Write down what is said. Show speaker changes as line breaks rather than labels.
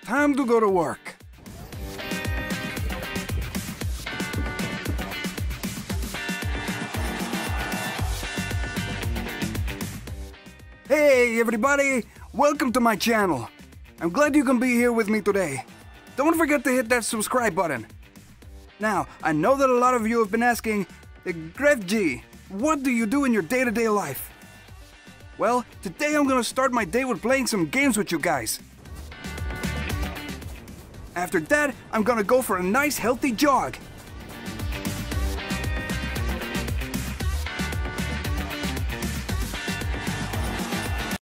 Time to go to work. Hey everybody, welcome to my channel. I'm glad you can be here with me today. Don't forget to hit that subscribe button. Now, I know that a lot of you have been asking, Gref G, what do you do in your day-to-day life? Well, today I'm gonna start my day with playing some games with you guys. After that, I'm gonna go for a nice healthy jog.